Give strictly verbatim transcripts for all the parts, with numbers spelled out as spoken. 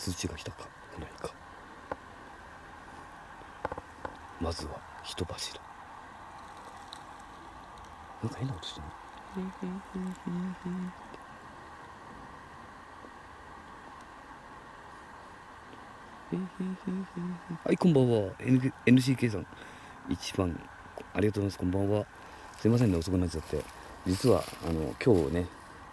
通知が来たか来ないか。まずは人柱。なんか変な音してる。はい、こんばんは。N、エヌシーケー さん一番ありがとうございます。こんばんは。すいませんね、遅くなっちゃって。実はあの今日ね、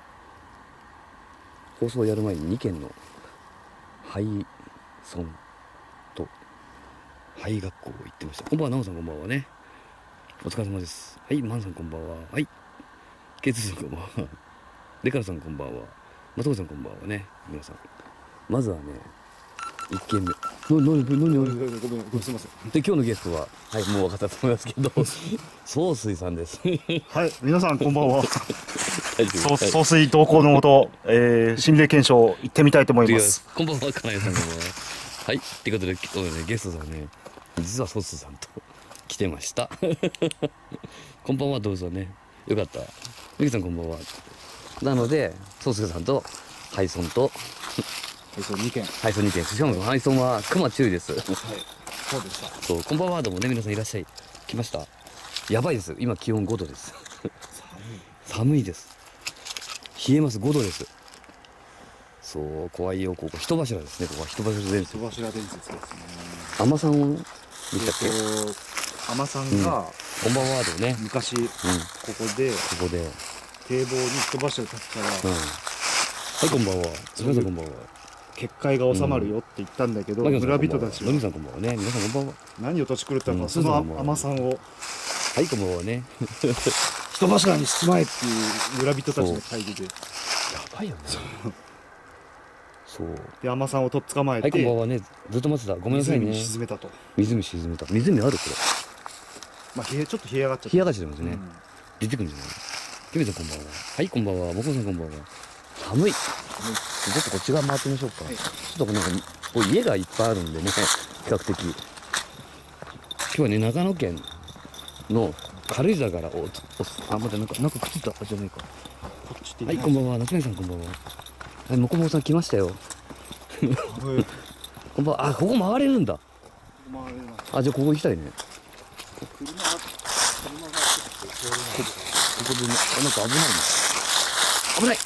放送をやる前ににけんの廃村と廃学校を行ってました。こんばんは、なおさんこんばんはね。お疲れ様です。はい、マンさんこんばんは。はい、ケイツさんこんばんは。レカラさんこんばんは。松本さんこんばんはね。皆さん。まずはね、いっけんめ。な、な、な、な、な、 ごめん、ごめん、すみません。 で、今日のゲストは、はい、もう分かったと思いますけど、総帥さんです。 はい、皆さんこんばんは。 大丈夫。 総帥同行のもと、えー、心霊検証行ってみたいと思います。 こんばんは、かなえさんこんばんは。はい、ってことで、今日ね、ゲストさんね、実は総帥さんと来てました。こんばんは、どうぞね。よかった。ゆきさんこんばんは。なので、総帥さんと、ハイソンと、 配送にけん。 ハイソンにけん。しかも、ハイソンは熊注意です。 はい、そうでした。 そう、こんばんは、どうもね、皆さんいらっしゃい。来ました。やばいです。今気温ごどです。寒いです。冷えます。ごどです。そう、怖いよ。ここ人柱ですね。ここは人柱伝説。 人柱伝説ですね。 海女さんを見たっけ？ えっと、海女さんが、 こんばんは、どうね。 昔、 うん。 ここで、 ここで。 堤防に人柱立てたら、 うん。はい、こんばんは。皆さんこんばんは。 結界が収まるよって言ったんだけど、 マキさん村人たちはのみさんこんばんはね。皆さんこんばんは。 何を土地狂ったのか、 うんそのそうそう海女さんをはい、こんばんはね。 人柱にしちまえっていう村人たちの会議で、 やばいよね。そう。 で海女さんをとっ捕まえはい、こんばんて、 はね。ずっと待ってた。ごめんなさい湖にね。 沈めたと。 湖沈めた。湖あるこれ。 まあ、冷えちょっと冷え上がっちゃった。 冷やがちでますね。 うん出てくるんじゃない？キムさんこんばんは。はい、こんばんは。もこさんこんばんは。寒い。ちょっとこっち側回ってみましょうか。 はいちょっとなんか、こう家がいっぱいあるんでね、比較的。今日はね、長野県の軽井沢から、お、お、あ、待って、なんか、なんか靴だ、あ、じゃないか。 こっちってはい、こんばんは。夏目さんこんばんは。はい、もこもこさん来ましたよ。 はいこんばんは。あ、ここ回れるんだ。 まああれなあ、じゃあここ行きたいね。 車が車がちょっと通れないここでね、あ、なんか危ないね。危ない。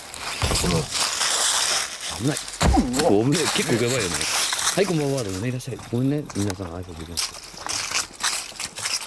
危ない。お、危ない。結構やばいよね。はい、こんばんは。でもね、いらっしゃい。ごめんね。皆さん挨拶できました。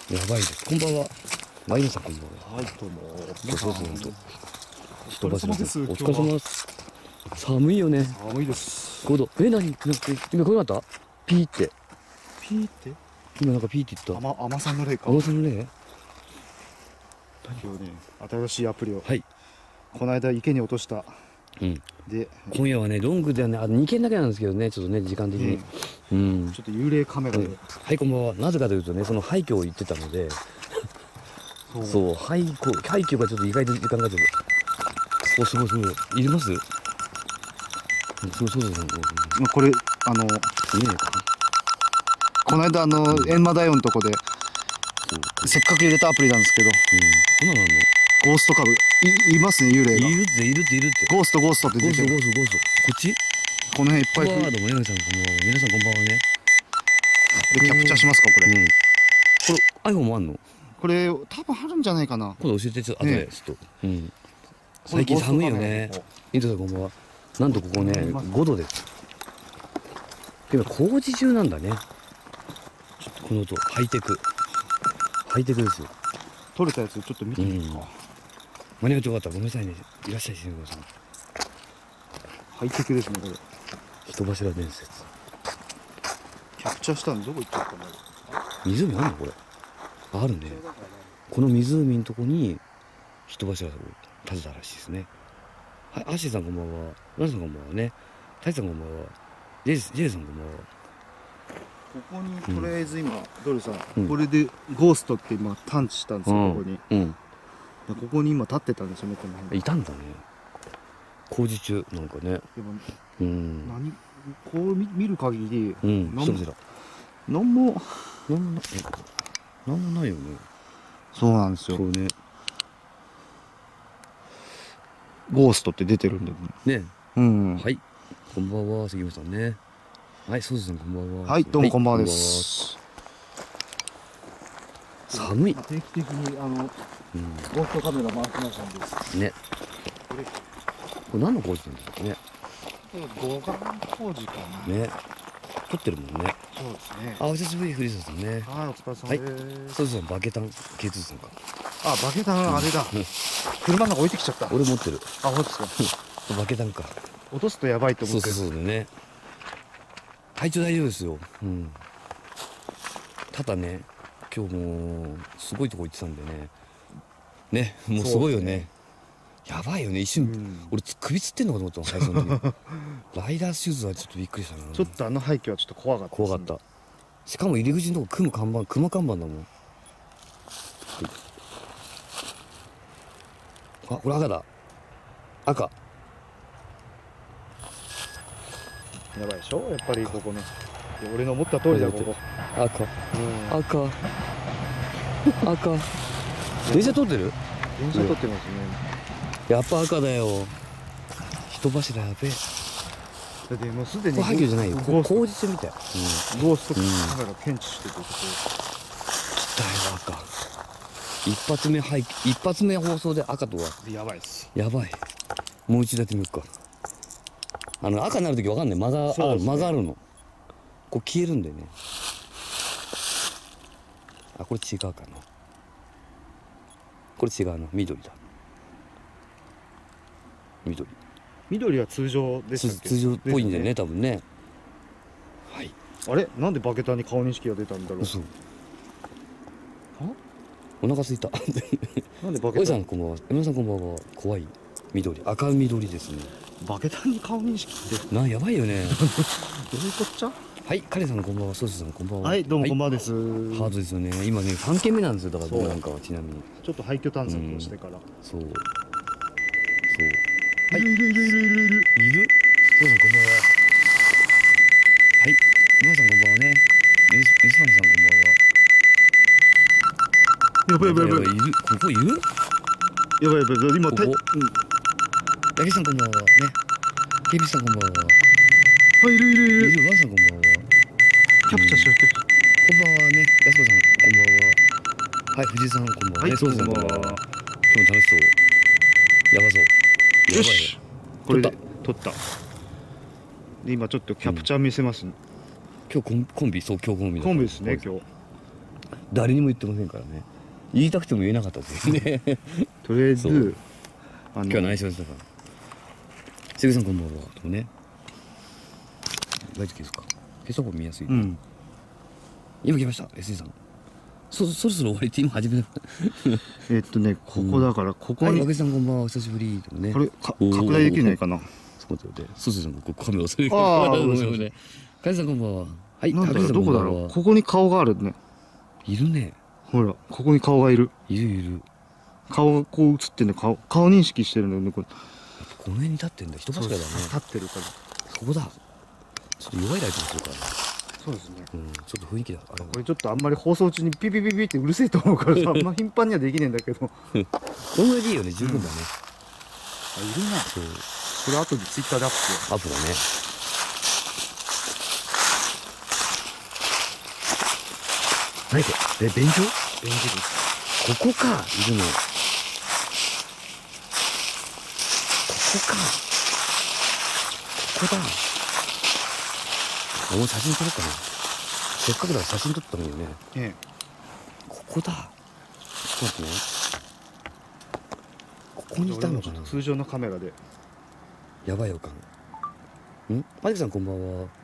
やばいです。こんばんは。マイナさんこんばんは。 はいどうもそうそうそうそう。 お疲れ様ですお疲れ様です。寒いよね。 寒いですごど。え、なになんか今こうなったピーって。 ピーって今なんかピーって言った。 甘甘さんの例か甘さのね。 今日ね新しいアプリをはい。 この間池に落としたうん。 で今夜はね、ロングではね、あとにけんだけなんですけどね、ちょっとね、時間的に。うん。 ちょっと幽霊カメラではい、こんばんは。なぜかというとね、その廃墟を言ってたので、 そうそう、廃墟、廃墟がちょっと意外と時間がちょっと。お、すごいすごい。いりますうんそうそうそうそう。 まあこれあの見えないかな。 この間あの閻魔大王のとこでそう。 せっかく入れたアプリなんですけどうん。こんなのあんのゴースト株いいますね幽霊がいるって、いるって、いるって。 ゴーストゴーストってゴースト、 出てるゴースト、ゴースト。こっちこの辺いっぱいこんばんは、どうも、ヤミさん、こんばんは。皆さん、こんばんはね。 でキャプチャーしますかこれうん。これ、iPhone もあんのこれ多分あるんじゃないかな今度教えて、ちょっと、後ねで、ちょっと。うん。最近寒いよね。イントさん、こんばんは。なんとここね、ごどです。今、工事中なんだね。ちょっとこの音、ハイテク。ハイテクですよ。 撮れたやつちょっと見てみるか、 間に合ってよかった。ごめんなさいね。いらっしゃい、しんごさん。 ハイテクですねこれ人柱伝説。 キャプチャーしたのどこ行っちゃったんだろう湖あんのこれ。ああるね。この湖のとこに人柱を建てたらしいですね。はい、アッシーさんこんばんは。ランさんこんばんはね。タイさんこんばんは。ジェイジェイさんこんばんは。 ここにとりあえず今、ドルさん、 うんこれでゴーストって今探知したんですよ、ここにうん。 ここに今立ってたんですよねこの辺いたんだね。工事中、なんかね。 でもうん。 何こう見見る限りうん、 なん人柱。 何もなんもな、えなんもないよね。 そうなんですよそうね。 ゴーストって出てるんでね。 うんはい。こんばんは、杉本さんね。 はい、そうですね、こんばんは。 はい、どうもこんばんはではいす。 こんばんは。寒い。 定期的にあのうゴーストカメラ回しましたんです。 ん。ね。 これこれ何の工事なんですかね。 護岸工事かな。 ね。撮ってるもんね。 そうですね。 あ、お久しぶり、藤田さんね。 はい、お疲れ様です。 そうですね、バケタン、ケイツーさんか。 あ、バケタンあれだ。 うん車の中置いてきちゃった。 俺持ってる。 あ、本当ですか。 バケタンか。 落とすとやばいと思って。 そうそうそうだね。体調大丈夫ですよ。うん。ただね、今日もうすごいとこ行ってたんでね。ね、もうすごいよね。やばいよね、一瞬、 うん俺つ首つってんのかと思ったの、最初の時。ライダーシューズはちょっとびっくりしたな。 ちょっとあの背景はちょっと怖かったですね。 怖かった。しかも入り口のとこ組む看板、熊看板だもん。はい、あ、これ赤だ。赤。 やばいでしょ、やっぱりここね。いや俺の思った通りだ、ここ。 赤。 うん。 赤。赤。電車通ってる？ 電車撮ってますね。 やっぱ赤だよ。人柱やべえ。 だってもうすでにこれ廃墟じゃないよ。 ゴースト工事中みたい。うん。 ゴーストカメラ検知してて、ここだよ赤。一発目廃棄、一発目放送で赤とはやばいっす。 やばい。もう一度やってみようか。あの赤になるときわかんない。間がある、 そうですね間があるの。こう消えるんだよね。あ、これ違うかな。これ違うな。緑だ。緑。 緑は通常でしたっけ？ 通常っぽいんだよね、 です多分ね。はい。 あれ、なんでバケタンに顔認識が出たんだろう。 嘘。お腹すいた。 なんでバケタンおじさんこんばんは。山田さんこんばんは。怖い。緑。赤緑ですね。 バケタンに顔認識ってな、やばいよね。 どういうこっちゃ？ はい、カレさんこんばんは。ソースさんこんばんは。 はい、どうもこんばんははです。 いハードですよね。今ね、さんけんめなんですよ。だからそう僕なんかはちなみに。 ちょっと廃墟探索をしてから。 そう。そう。 いるいるいるいるいるいる。 いる？ソースさんこんばんは。はい。皆さんこんばんはね。メスメスパンさんこんばんは。 やばいやばいやばい。 いる？ここいる？ やばいやばいやばい。今ここたうんヤギさんこんばんは。ね。ケイビスさんこんばんは。 あ、いるいるいる。 いるワンさんこんばんは。 キャプチャーしよう、キャプチャー。 こんばんはね。やすこさんこんばんは。はい、藤井さんこんばんは。 はいね、ソースさんこんばんは。 こんばんは今日も楽しそう。やばそう。やばいよしね。 これで撮撮った。で今ちょっとキャプチャー見せます。 今日コンコンビ、そう、今日コンビだコンビですね、今日。 誰にも言ってませんからね。言いたくても言えなかったですよね。 とりあえそうず、あの今日は何しましたか。関さんこんばんは。とかね。大丈夫ですか。消した方が見やすい。 うん。 今来ました。エスジー さん。そ、そろそろ終わりって今始めた。 えっとね、ここだから、ここはい、 に、 和さんこんばんは。お久しぶり。とかね。 これ、かおー拡大できないかな。 そうだよね。そうですね。ここカメラ忘れてあーごめんごめんね。カイさんこんばんは。はい、 なんだろう、 高橋さどこだんこんばんはろう。ここに顔があるね。 いるね。 ほら、ここに顔がいる。 いるいる。 顔がこう映ってんの、顔、顔認識してるのね、これ。 この辺に立ってんだ。人柱だね。 立ってるから。 そこだ。ちょっと弱いライトにするから。 そうですね。 うん、ちょっと雰囲気だ。あれこれちょっとあんまり放送中にピピピピってうるせえと思うからさ、あんま頻繁にはできねえんだけど。あ、 このぐらいでいいよね。十分だね。 いるな。 そう。 これ後でツイッターでアップしよアップだね。何これ？え、便所？ う。便利です。 ここか。いるの。ここか。ここだ。俺も写真撮ろうかな。せっかくだから写真撮ったのにね。 えここだ。ちょっと待ってね。ここえ。 にいたのかな。 通常のカメラで。 やばい予感。ん？マリコさんこんばんは。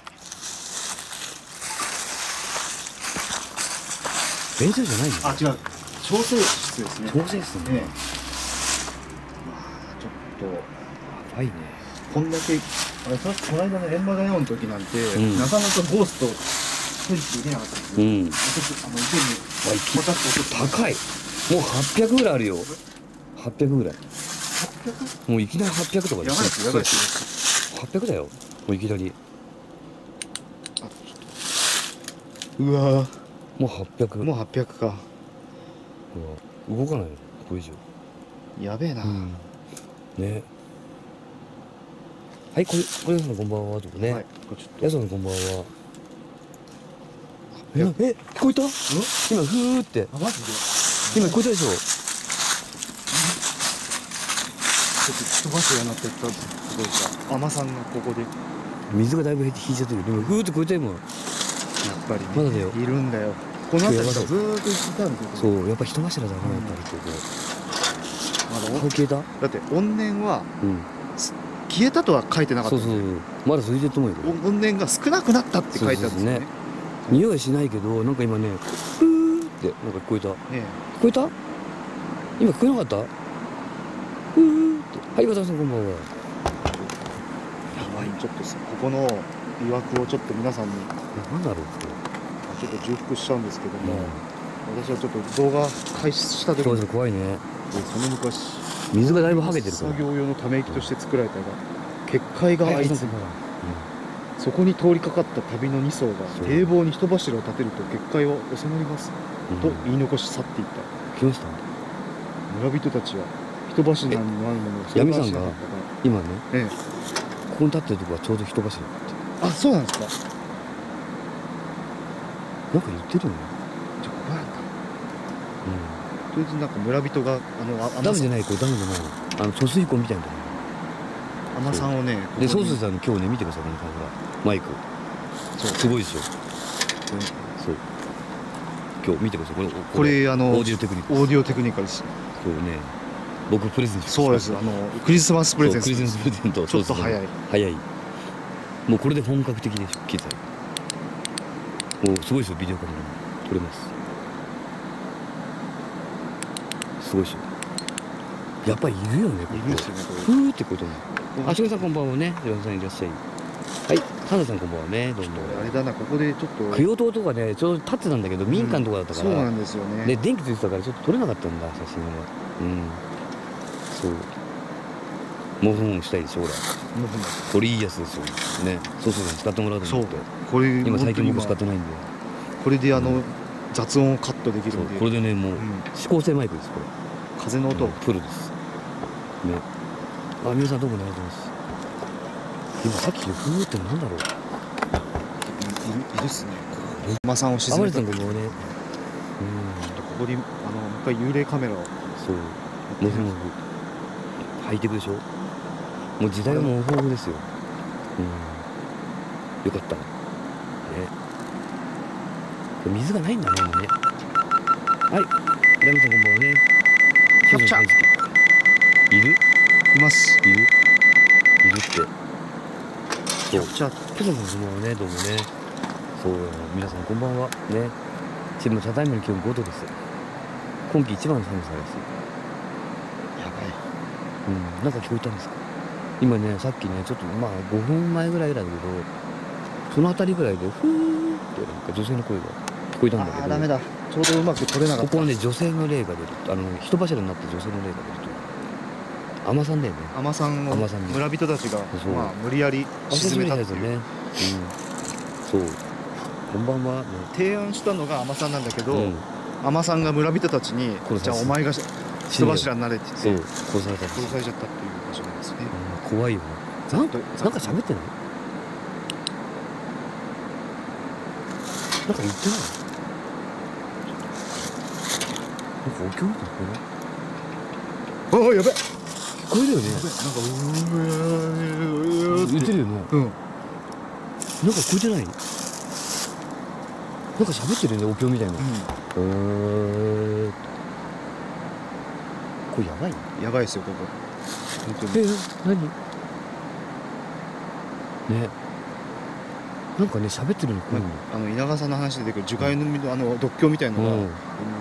便所じゃないの？ あ、違う。調整室ですね。 調整室ね。 ええ。まあ、ちょっやばいね。 と、こんだけ、あれ、確かこの間の閻魔大王の時なんて、 うんなかなかゴースト、取りできなかったんですよ。 うん。 ちょっとあの、池に、 わいきポタッと落として。 高い。もうはっぴゃくぐらいあるよ。はっぴゃくぐらい。 はっぴゃく？ もういきなりはっぴゃくとかやばいです、やばいでそうす。 はっぴゃくだよ。もういきなり。 あ、ちょっと。うわぁ。 もうはっぴゃく。 もうはっぴゃくか。 うわ動かないよ。これ以上。 やべえな。 うん。ね。 はい、これこれさんこんばんはとかね、 はい、これちょっとやさんこんばんは。ええ、聞こえた？今ふーって、 あ、マジで今聞こえたでしょ。 ちょっと人柱になってったすごいさ、海女さんがここでやっ水がだいぶ引いちゃってる。でもふーって聞こえた今。 ぱりね、 まだだよいるんだよ。この辺りがずーっといたんですよ。 そうやっぱ人柱だな、やっぱりここ。 まだ顔消えた？ だって怨念はうん。 消えたとは書いてなかったんですよ。 そうそうそう。まだ続いてると思うよ。これ怨念が少なくなったって書いてあるんですよね。ね匂いしないけど、なんか今ね、ふーってなんか聞こえた。聞こえた？今聞こえなかった？ふーって。はい、渡さんこんばんは。 やばい、ちょっとさ、ここの疑惑をちょっと皆さんになんだろうって。 ちょっと重複しちゃうんですけども、 うん。 私はちょっと動画開始した時にそうです、怖いね。 その昔水がだいぶはげてるから。 作業用のため息として作られたが結界がはい、 相次ぎ、そこに通りかかった旅のにそうがそう堤防に人柱を立てると結界は収まります、 うんと言い残し去っていった。 来ました村人たちは人柱になるものを闇さんが相談しなかったか今ね、 ら、ええ、 ここに立ってるとこはちょうど人柱だって。 あ、そうなんですか。 なんか言ってるよね。 じゃあここなんだ。 うとりあえずなんか村人があのあん。ダムじゃない、これダムじゃないの。あの、貯水湖みたいなとこ海女さんをね、 ろ。で、 ここにソースさんの今日ね、見てください、このカメラ。マイク。 そうすごいでしょ。 うんそう。今日見てください。これ、 これあのオーディオテクニック。 オーディオテクニカルです。 そうね。僕プレゼントしましたそうです。あのクリスマスプレゼント。 そうクリスマスプレゼント。 ちょっと早い。 早い。もうこれで本格的でしょ、機材。もうすごいですよ、ビデオカメラも撮れます。すごいでしょ。やっぱりいるよね、ここ。 いるんですよね、こふーってことね。あ、しげさんこんばんはね。しげさんいらっしゃい。はい、サンダさんこんばんはね。どうも。 れ。あれだな、ここでちょっと。 供養塔とかね、ちょうど立ってたんだけど、民家のとこだったから。 そうなんですよね。 で、電気ついてたから、ちょっと撮れなかったんだ、写真が。うん。そう。モフモフしたいでしょ、ほら。 もうほんまこれいいやつですよ。ね。そうそう使ってもらうとそう思って。。 これ今最近僕本当に使ってないんで。 これであの、 うん雑音をカットできるそうんで。 これでね、もう、 うん指向性マイクです、これ。 風の音。 うんプロです。ね。あ、皆さんどうもありがとうございます。今さっきのふーってなんだろう。 いるいるっすね。海女さんを沈あばめた。これさんこんばんはね。うん。 こにあのもう一回幽霊カメラを。 そう。モフモフ。ハイテクでしょ。もう時代はモフモフですよ。うん。よかった。ね。これ水がないんだね、今ね。はい。ラミさんこんばんはね。 キャプチャーいるいます。 いるいるって。そう。 じゃあピザさんこんばんはね、どうもね。そう、皆さんこんばんは。ね。チームただいまの気温ごどです。今季一番の寒さです。 やばい。 うん、なんか聞こえたんですか。今ね、さっきね、ちょっとまあごふんまえぐらいだけど、そのあたりぐらいで、ふーってなんか女性の声が聞こえたんだけど。 あーダメだ。ちょうどうまく撮れなかった。 ここはね、女性の霊が出る。あの、人柱になって女性の霊が出ると。海女さんだよね。 海女さんを海女さんに村人たちがそうまあ無理やり沈めたっていう。 ですよね。うん。そう。こんばんは。ね提案したのが海女さんなんだけど、 うん海女さんが村人たちに殺さじゃあお前が人柱になれってそう、 言って殺されたんです殺されちゃったっていう場所なんですね。 うん怖いよね。なんか、なんか喋ってないなんか言ってないなんかお経みたいなこれああやべ。 聞こえるよね。 なんかうー言ってるよね。 うん。 なんか聞こえてないなんか喋ってるよね、お経みたいな。うーん。これやばいね。 うん。やばいですよここ。本当えに。 何ね。なんかね、喋ってるの怖いんだよ。 あの稲川さんの話で出てくる樹海の実のあの独協みたいなのが。 うんう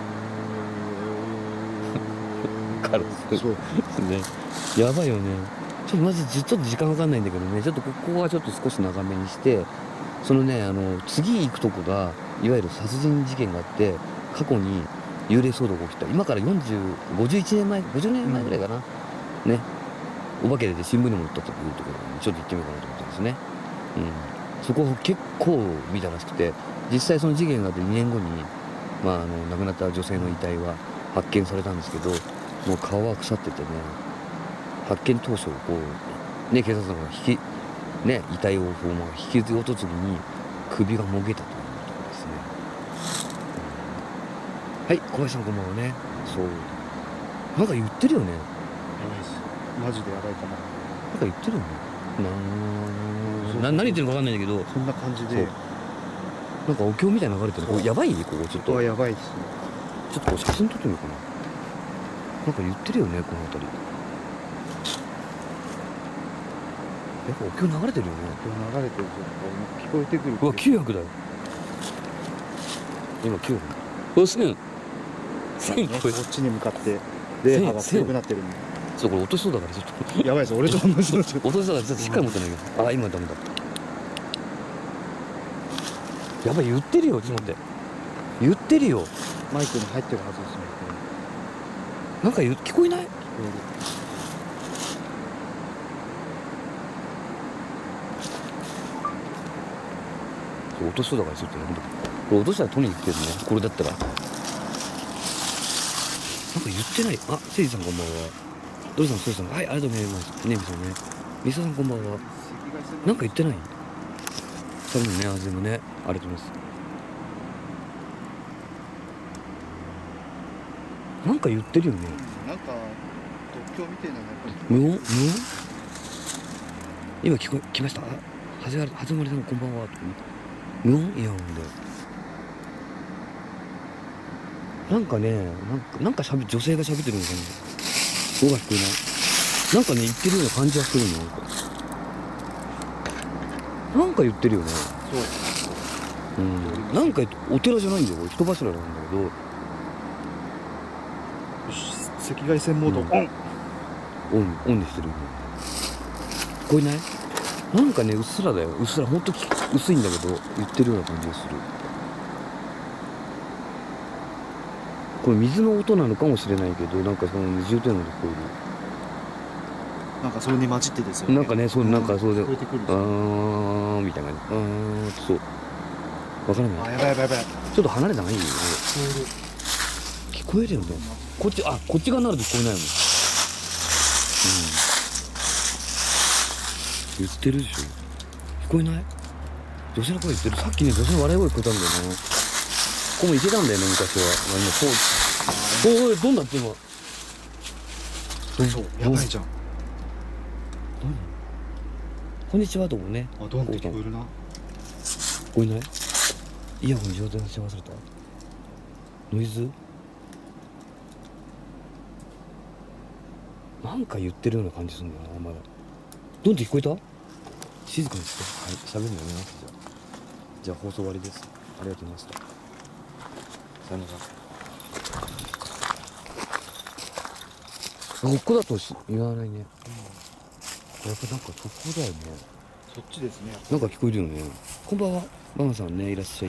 ーんカラスそう。 ね、やばいよね。ちょっとまずちょっと時間わかんないんだけどね、ちょっとここはちょっと少し長めにして、そのね、あの次行くとこがいわゆる殺人事件があって、過去に幽霊騒動が起きた。今からよんじゅう、ごじゅういちねんまえ、ごじゅうねんまえぐらいかな。ね。お化けで新聞にも載ったというところにちょっと行ってみようかなと思ったんですね。うん。そこを結構見たらしくて、実際その事件があってにねんごに、まあ、あの亡くなった女性の遺体は発見されたんですけど、もう顔は腐っててね、発見当初こうね、警察官が引きね遺体をこう、まあ、引きずり落とす時に首がもげたというところですね、うん、はい小林さんこんばんはね。そうなんか言ってるよね。 やばいですマジでやばいかな。 なんか言ってるよね。なな何言ってるのか分かんないんだけど、 そんな感じそうでなんかお経みたいなの流れてる。これやばいここちょっことこはちやばいですね。 ょっとこう写真撮ってみようかな。なんか言ってるよねこの辺り。やっぱお経流れてるよね。 今日流れてるぞ。聞こえてくる。 うわきゅうひゃくだよ今きゅうひゃく。おせんせんここれっちに向かって霊波が強くなってるんで。 ちょっとこれ落としそうだからちょっとやばいです。俺と同じのちょっと。 落としそうだからちょっとしっかり持ってないけど、あ今ダメだ。やばい言ってるよちょっと待って言ってるよ。 マイクに入ってるはずですね。 なんか言う聞こえない？ 聞こそう落としそうだからちょっとやめとく。これ落としたら取りに来てるねこれだったら。なんか言ってない。あせいじさんこんばんは。ドリさんソイさんはいありがとうございますねみさんねみささんこんばんは。なんか言ってない？多分ねあずもねありがとうございます。なんか言ってるよね。 える。なんか独協みたいなのやっぱり。 無音無音今聞こえ来ました。あはじまりはじまりさんこんばんは。無音イヤホンでなんかねなんかなんかしゃべ女性が喋ってるのかな。音が聞こえない。なんかね言ってるような感じがするの。なんかなんか言ってるよね。 そう。 うんなんかお寺じゃないんだよ人柱なんだけど。 よし赤外線モードオン。 オンオンにしてる。聞こえない？なんかねうっすらだようっすらほんと薄いんだけど言ってるような感じがする。これ水の音なのかもしれないけどなんかその二重点の聞こえなんかそれに混じってですよる。 ね。 なんかねそうなんかそうで聞こえてくる。 あーみたいな感じ。あーってそうわからない。 あやばいやばいやばい。 ちょっと離れた方がいいよね。聞こえるよね。こっちあこっち側になると聞こえないもん。うん言ってるでしょ。聞こえない？女性の声言ってる。さっきね女性の笑い声聞こえたんだよな。ここも行けたんだよね昔は。あのそうおいおいどんだって今そうやばいじゃん。 何こんにちはともね。 あどんって聞こえるな。 聞こえない？イヤホン上手にし忘れた。ノイズなんか言ってるような感じするんだよな。まだどんって聞こえた？静かにしてはい喋るのやめます。じゃあじゃあ放送終わりです。ありがとうございました。さよなら。ここだとし言わないね、うん、やっぱなんかそこだよね。 そっちですね。 なんか聞こえるよね。こんばんはママさんねいらっしゃい。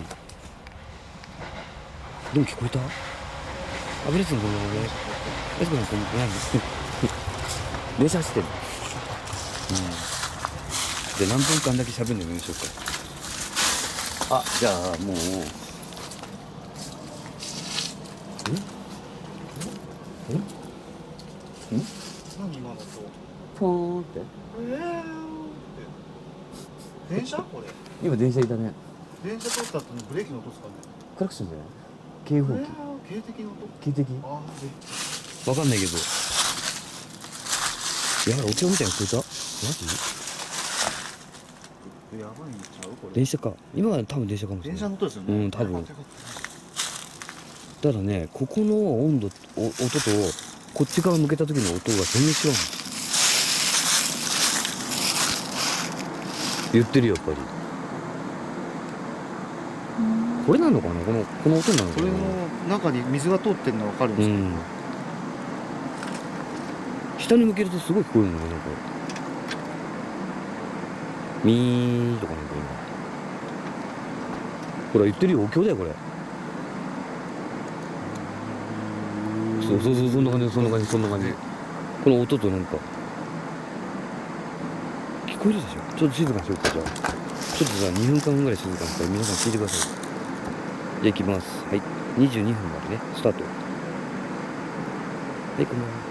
でも聞こえた？あブレスのこんばんはね。レスコさんこんばんは。電車走ってる。うんで何分間だけ喋るのやめましょうか。あじゃあもうんんん何今のと。 ポーンってえーって電車これ。 今電車いたね。 電車通った後にブレーキの音ですかね。 クラクションじゃない警報器。 えー警笛の音。 警笛あわかんないけどやばいお茶みたいに聞こえた。マジーやばいんちゃうこれ。 電車か今は多分電車かもしれない。 電車の音ですよね。 うん多分よかったよかっただねここの温度お音とこっち側向けた時の音が全然違うの。言ってるよやっぱり。これなのかなこのこの音なのかな。 これの中に水が通ってるのわかるんですか。 うん下に向けるとすごい聞こえるのねなんかミーとかなんか今ほら言ってるよお経だよこれ。そうそうそうそんな感じそんな感じそんな感じ。この音となんか聞こえるでしょ。ちょっと静かにしようか。じゃあちょっとじゃあにふんかんぐらい静かにしたら皆さん聞いてください。じゃあ行きます。はいにじゅうにふんまでねスタート。はいこんばんは。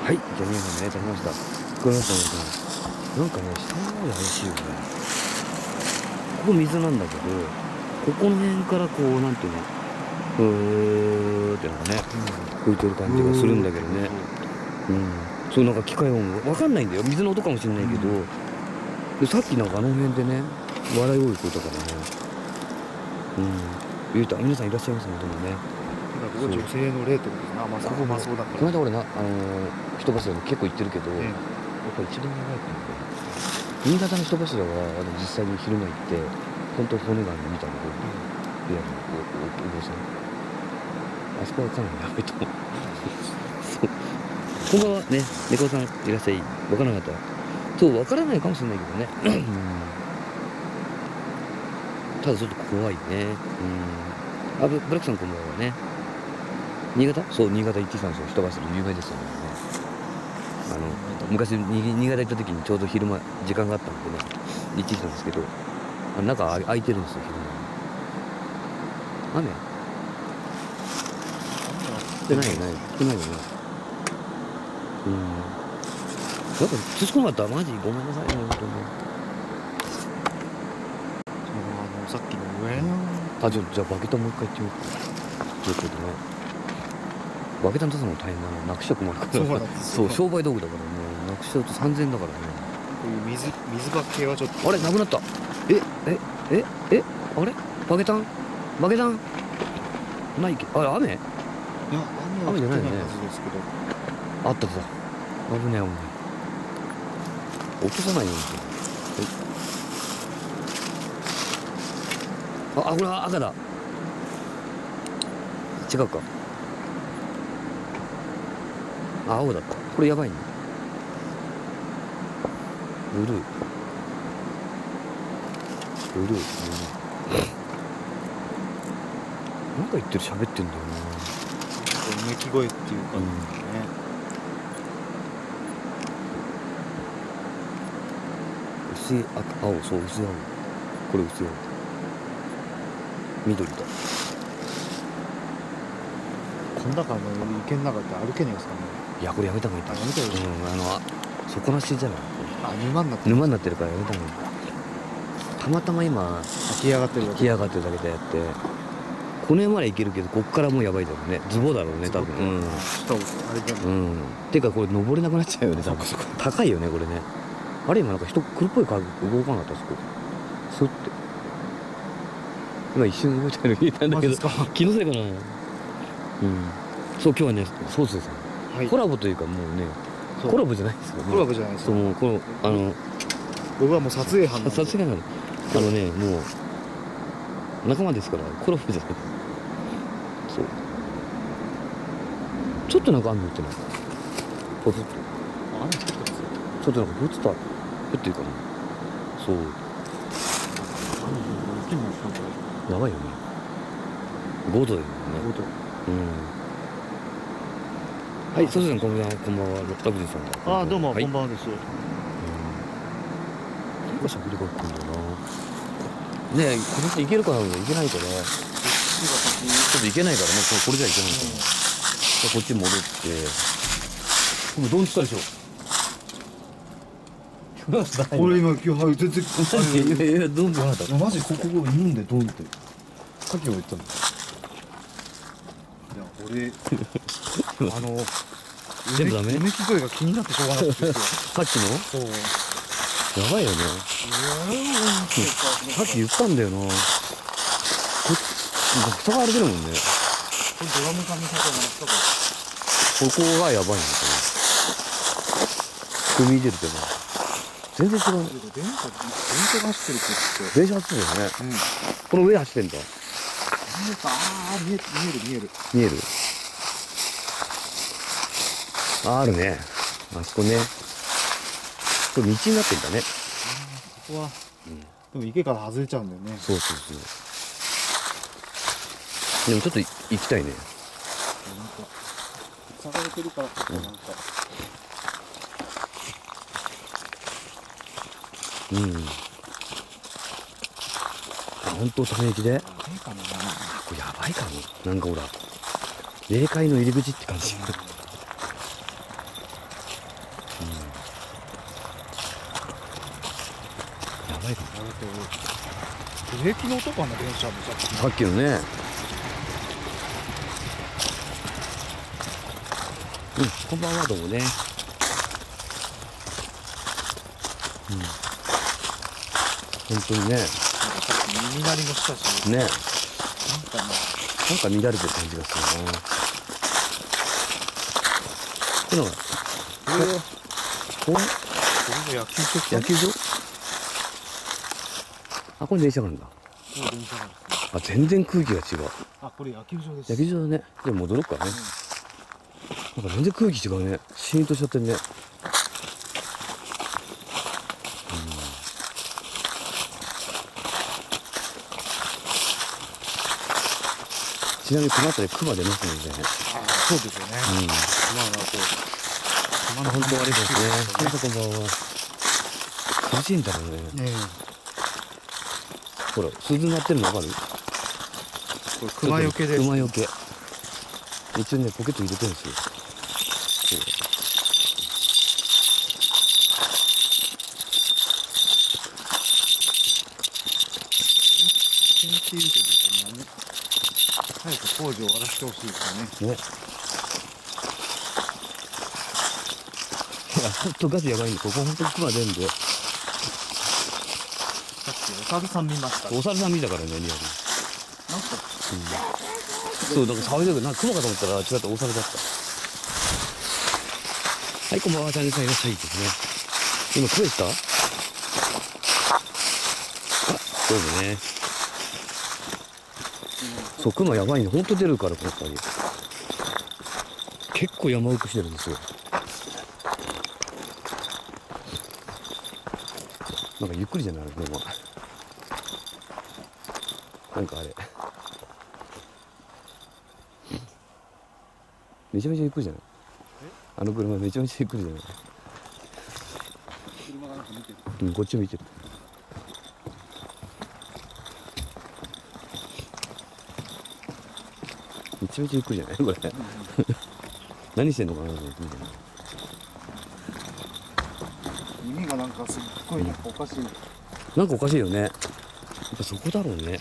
はい、じゃあ皆さんね、食べました。聞こえましたね。なんかね、下の方で怪しいよね。ここ水なんだけど、ここの辺からこう、なんていうの、ふーってなんかね、吹いてる感じがするんだけどね。うん。そう、なんか機械音わかんないんだよ。水の音かもしれないけど、でさっきなんかあの辺でね、笑い声聞こえたからね。うん。言うた、皆さんいらっしゃいますね、でもね。 ここ女性の霊ってことですな。まあ、ここまあそうだから。 この間俺な、あのー、人柱でも結構行ってるけど、 ええ、 やっぱ一番長いかもね。新潟の人柱はあの実際に昼間行って本当に骨が見たので、リアルなおおお坊さん、あそこはかなりやばいと思う。そう、こんばんはね、猫さんいらっしゃい。分からなかった。そう、分からないかもしれないけどね。うん、ただちょっと怖いね。うん。あ、ブブラックさんこんばんはね。新潟？そう、新潟行ってきたんですよ。人柱有名ですよね。あの昔に新潟行った時にちょうど昼間時間があったんでね、行ってきたんですけど、あの中開いてるんですよ、昼間に。雨降ってないよね、降ってないよね。うん。なんか続かなかった。マジごめんなさいね、本当に。 あのさっきの上のあ、じゃあ、じゃあバケタンもう一回行ってみようか。ということでね。バケタン出すのも大変だな。なくしちゃ困るから。 そうなんですよ。 そう、商売道具だからね。なくしちゃうとさんぜんえんだからね。 こういう水水場系はちょっと。 あれ、なくなった。え、え、え、え、あれバケタンバケタンないけど、あれ、雨いや、雨は降ってないはずですけど。 あったぞ。危ねえ、危ねえ。落とさないようにして。あ、あ、これは赤だ。違うか。あ、青だった。これやばいね。ブルー。ブルー。ブルー。なんか言ってる、喋ってんだよな。 うめき声っていうか、 うん、 ね。 薄い赤、青、そう、薄い青。これ薄い青。緑だ。 この中の池の中って歩けないですかね。 いや、これやめた方がいいと思う。 やめた方がいい。 うん、あの、あ底なしじゃない。 あ、沼になってる。 沼になってるからやめた方がいい。たまたま今、 湧き上がってるだけ。 湧き上がってるだけでやって、この辺までいけるけど、こっからもうやばいだろうね。ズボだろうね、多分。うん。 下をあれだね。 うん。てか、これ登れなくなっちゃうよね、多分。高いよね、これね。あれ、今なんか人、黒っぽい影動かなかった、そこ。スッて。今一瞬動いたの見えたんだけど、気のせいかな。うん。そう、今日はね、ソースですよ。はい、コラボというか、もうね、コラボじゃないですよ。 コラボじゃないですよ。 そう、もう、この、あの、 僕はもう撮影班なんで。 撮影班なの。あのね、もう、仲間ですから、コラボじゃない。そう。ちょっとなんか雨降ってない。ポツッと。 雨降ってますよ。 ちょっとなんか降ってた。降ってるかな。そう。やばいよね。ごどだよね。 ごど。 うん。はい、ソジさんこんばんは、こんばんは、ラブジンさんが。 ああ、どうも、 はい、 こんばんはです。 うん。なんかしゃべりが来るんだよな。ねえ、今年いけるかな、いけないとね。ちょっといけないからね、これじゃいけないから。うん、こっち戻って。僕ドンつったでしょ。 俺今今日全然いやいや、ドンってなかった。 マジここいるんでドンって。さっきも言ったの。いや俺あの全部ダメ？ うめき声が気になってしょうがなくて。 さっきの？ そう。 やばいよね。さっき言ったんだよな。こ下が歩けるもんね。 これドラム缶の中にあったか。 ここがやばいんだよ。踏み入れるけど。全然違うね。 電車、電車が走ってるこっち。 電車走ってるよね。 うん。 この上走ってんだ。 見えた。ああ、見える、見える、見える。 見える？あ、あるね。あそこね。これ道になってんだね。 ここは、うん、でも池から外れちゃうんだよね。 そうそうそう。でもちょっと行きたいね。 なんか、塞がれてるからちょっとなんか。 うん。うん。あ、本当ため息で？やばいかな。 これやばいかも。なんかほら、霊界の入り口って感じ。 ばいかも。 あれとブレーキの音かな、電車もさっきさっきのね。うん、こんばんはどうもね。うん。本当にね。 なんかさっき耳鳴りもしたしね。 なんかな、 なんか乱れてる感じがするな。ってのが、 これはこんこれが野球場かな。 野球場？あ、これ電車があるんだ。 これ電車なんですね。 あ、全然空気が違う。 あ、これ野球場です。 野球場だね。でも戻ろうかね。なんか全然空気違うね。シーンとしちゃってるね。ちなみにこの辺りクマ出ますのでね。 あ、そうですよね。 うん。 まあこう、 あ、本当ありがとうですね。皆さんこんばんは。苦しいんだろうね。 ねほら、鈴鳴ってるの分かる？ え、これ熊よけです。 熊よけ。一応ね、ポケット入れてるんですよ。そう研究所ですよね。早く工事を終わらせてほしいですよね。 ね。いや、ほんとガスやばいんで、ここほんと熊出るんで。 さっきお猿さん見ました。 お猿さん見たからね、リアルに。 なんか、 そう、だから騒いでるけど、なんか熊かと思ったら違った、お猿だった。はい、こんばんは、チャンネルさんいらっしゃいですね。今、声した？あ、どうもね。そう、熊やばいね。ほんと出るから、この辺り。結構山奥してるんですよ。なんかゆっくりじゃないでも。なんかあれ。めちゃめちゃゆっくりじゃない？あの車めちゃめちゃゆっくりじゃない？ 車がなんか見てる。 うん、こっち見てる。めちゃめちゃゆっくりじゃないこれ。何してんのかなと思って見てる。 耳がなんかすっごいなんかおかしい。 なんかおかしいよね。やっぱそこだろうね。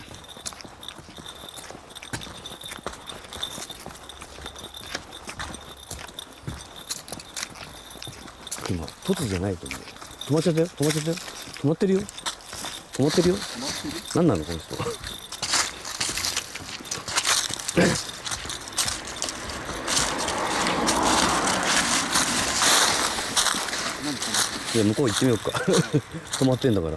今、突じゃないと思う。止まっちゃったよ。止まっちゃったよ。止まってるよ。止まってるよ。 止まってる。 何なのこの人。 何かいや、向こう行ってみようか。止まってんだから。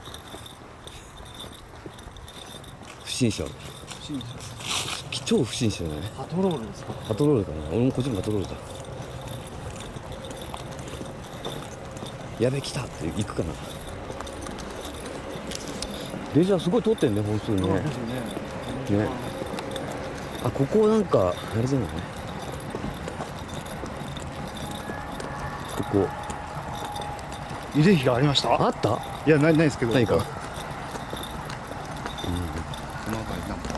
不審者。 不審者。 超不審者じゃない？ パトロールですか。 パトロールかな。俺もこっちもパトロールだ。やべ、来たって行くかな。電車すごい通ってんね、本数ね。 そうですよね。 ね。あ、ここなんか、あれじゃない？ここ。 慰霊碑がありました。 あった？ いや、ないないですけど。 何か。うん。 この辺りなんか。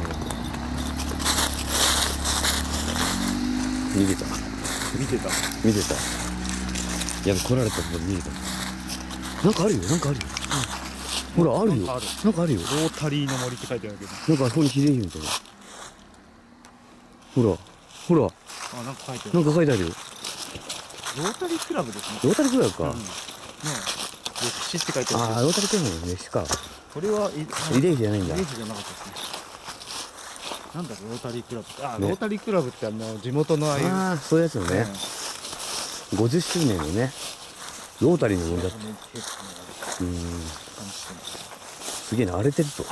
逃げた。 見てた。 見てた。やべ、来られたとこ逃げた。なんかあるよ、なんかあるよ。うん、ほら、あるよ。 なんかある。 なんかあるよ。 ロータリーの森って書いてあるけど。 なんかあそこに秀樹みたいな。ほら、ほら、 あ、なんか書いてある。 なんか書いてあるよ。 ロータリークラブですね。 ロータリークラブか。 うん、ねえ、歴史って書いてある。 ああ、ロータリークラブの歴史か。 これは慰霊碑じゃないんだ。 慰霊碑じゃなかったですね。なんだろう、ロータリークラブって。あ、 ねロータリークラブってあの地元のああいう。 ああ、そういうやつよね。ごじゅっしゅうねんのね、ロータリーの森だった。うん。すげえな、荒れてると。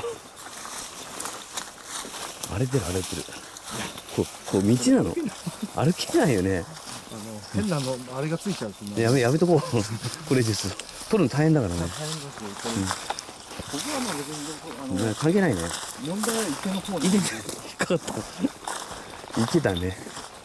荒れてる、荒れてる。こう、こう道なの？歩けないよね。 あの変なの、あれがついちゃうとね。 やめ、やめとこう。これです。取るの大変だからね。 大変ですよ。これ、ここはもう別にあのね、関係ないね。 問題は池の方に。 池に引っかかった。池だね。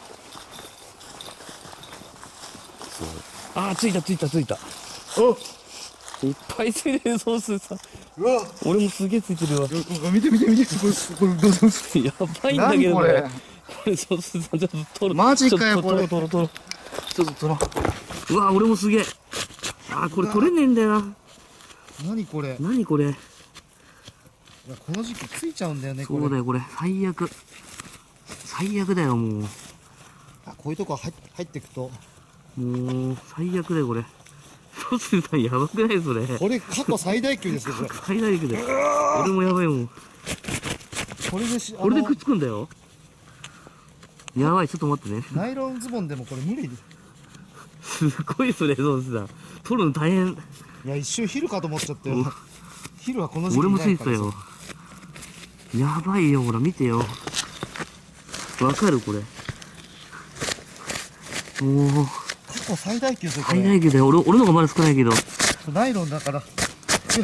そう。ああ、ついた、ついた、ついた。 お、 いっぱいついてる、ソースさ。 うわ、 俺もすげえついてるわ。 見て見て見て、これ、これ、どうぞ。 やばいんだけどこれ。 これ、ソースさん、ちょっと取る。 マジかよ、これ。 取ろう、取ろう、取ろう。ちょっと取ろう。うわ、俺もすげえ。あー、これ取れねえんだよな。 何これ。 何これ。 いやこの時期ついちゃうんだよね。 そうだよこれ。最悪。最悪だよもう。 あ、こういうとこ入入ってくと。 もう最悪だよこれ。ソスさんやばくないそれ。 これ過去最大級ですよこれ。 最大級で。俺もやばいもん。 これでし、 これでくっつくんだよ。やばい、ちょっと待ってね。 ナイロンズボンでもこれ無理です。 すごいそれ、ソースさん。取るの大変。 いや、一瞬ヒルかと思っちゃったよ。ヒルはこの時期俺もにないからついてたよ。やばいよ、ほら、見てよ。わかるこれ。もう。 過去最大級ですよこれ。 最大級だよ。俺、俺のがまだ少ないけど。 ナイロンだから。 って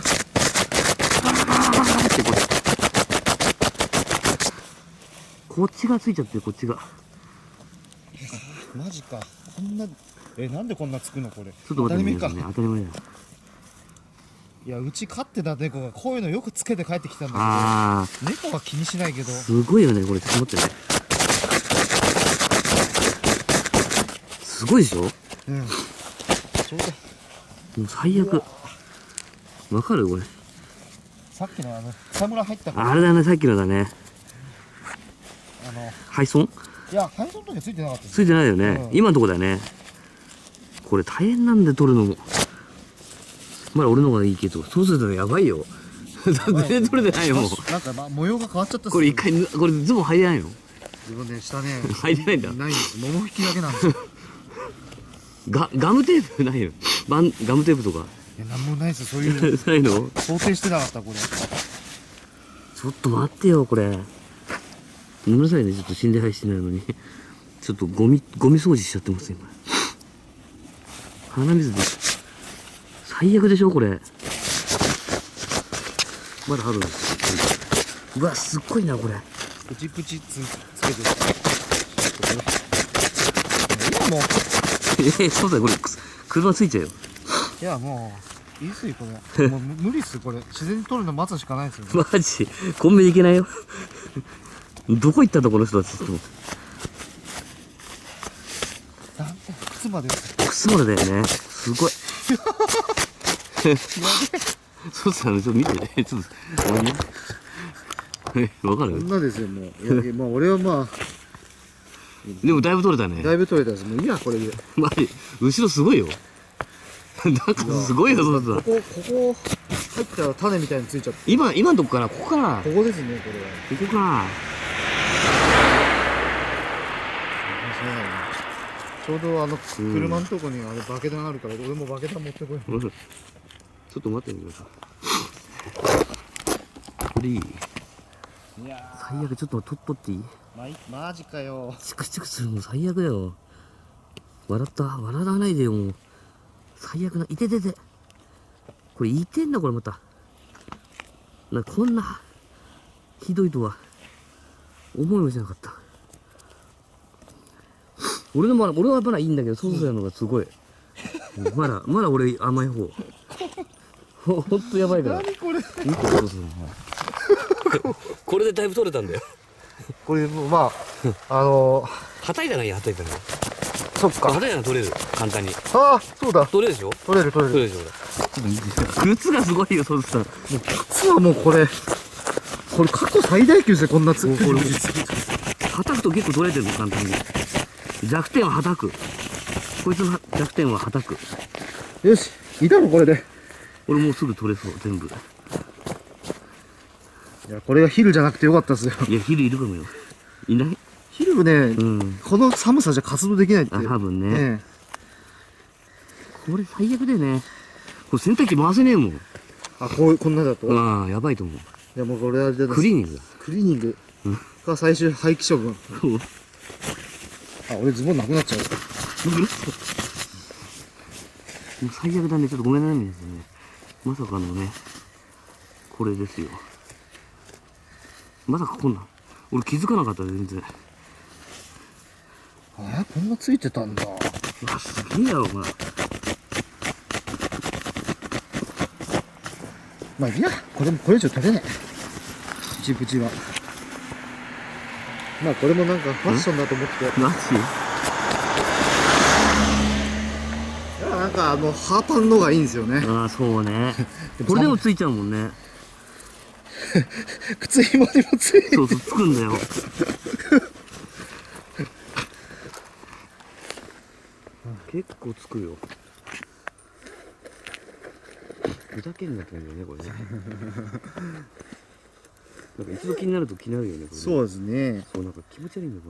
これ。こっちがついちゃってる、こっちが。 マジか。こんな、え、なんでこんなつくのこれ。 ちょっと待ってね。 当たり前か。 当たり前だよ。 いや、うち飼ってた猫がこういうのよくつけて帰ってきたんだああ。 けど、猫は気にしないけど。 すごいよね、これ。ちょっと待ってね。すごいでしょ。 うん。ちょうど。 もう最悪。わかるこれ。 さっきのあの、草むら入ったから。 あれだね、さっきのだね。 あの、 配送いや、配送の時はついてなかったです。 ついてないよね。 うん今のとこだよね。これ大変なんで取るのも。まだ俺の方がいいけど、そうするとやばいよ。全然取れてないよ、もう。 なんか、ま、模様が変わっちゃったっすこれ一回ぬ、これズボン履いてないの自分で下ね。 履いてないんだ。 ないんです。桃引きだけなんですよ。 ガ、ガムテープないのバン、ガムテープとか。 いや、なんもないですよ。そういうないの想定してなかった、これ。 ちょっと待ってよ、これ。ごめんなさいね、ちょっと死んで配してないのに。ちょっとゴミ、ゴミ掃除しちゃってます、今。鼻水で。最悪でしょ、これ。まだあるんです。うわ、すっごいな、これ。 プチプチつつけてる。今もう、 ええ、そうだよ、これ、く車ついちゃうよ。 いや、もう、いいっすよ、これ。もう無理っすよ、これ。自然に取るの待つしかないですよ。 マジコンビニ行けないよ。どこ行ったんだ、この人たち。 なんて、靴まで。 靴までだよね。すごい。そうさ、ちょっと見てね。ちょっと、何え、わかこるんなですよ、もう。いや、まあ、俺はまあ、 でもだいぶ取れたね。 だいぶ取れたです。もういいや、これで。 マジ、後ろすごいよ。なんかすごいよ、そうさ。 ここ、ここ、入ったら種みたいについちゃって。 今、今のとこから、ここから、 ここですね、これは。 ここか。 ちょうどあの、車のとこにあれ、バケダンあるから、俺もバケダン持ってこい。 うんちょっと待ってみてください。これいいいや最悪、ちょっと取っとっていいー、まい、マジかよ。 チクチクするの最悪だよ。笑った笑わないでよ、もう。最悪な、いててて。これ、いてんだ、これまた。な、こんな、ひどいとは、思いもしなかった。俺のまだ、俺はまだいいんだけど、そうするのがすごい。まだ、まだ俺甘い方。ほ、ほんとやばいから。 何これ。 見て、そうするの。これでだいぶ取れたんだよ。 これ、まあ、あのー、 はたいたらいいや、はたいたら。 そっか。 はたいたら取れる、簡単に。 ああ、そうだ。 取れるでしょ取れる取れる。 取れるでしょ、これ。ちょっと見て。靴がすごいよ、そうすると。 靴はもうこれ、これ過去最大級ですよ、こんなつ。 これ、はたくと結構取れてるの、簡単に。弱点ははたく。こいつの弱点ははたく。 よし、いたのこれで。 俺もうすぐ取れそう、全部。 いや、これがヒルじゃなくてよかったっすよ。 いや、ヒルいるかもよ。いないヒルね、 うん。 この寒さじゃ活動できないって。 あ、多分ね。 ねこれ最悪だよね。これ洗濯機回せねえもん。 あ、こう、こんなだと。いああ、やばいと思う。 や、もうこれあれだな。 クリーニングだ。 クリーニングが最終廃棄処分。 そう。 あ、俺ズボンなくなっちゃう。 もう最悪だね。ちょっとごめんなさいね。まさかのね、これですよ。まさかこんなん。俺気づかなかった、全然。 え、こんなついてたんだ。 うわ、すげえやろ、お前。 まあいいや、これもこれ以上取れない。プチプチは。まあこれもなんかファッションだと思って。 マジいや、なんかかあのハーパンのがいいんですよね。 ああそうねこれでもついちゃうもんね。 靴ひもにもついてそうそうつくんだよ結構つくよ。ふざけんなって感じだよねこれねなんか一度気になると気になるよねこれね。 そうですね。 そうなんか気持ち悪いんだよこ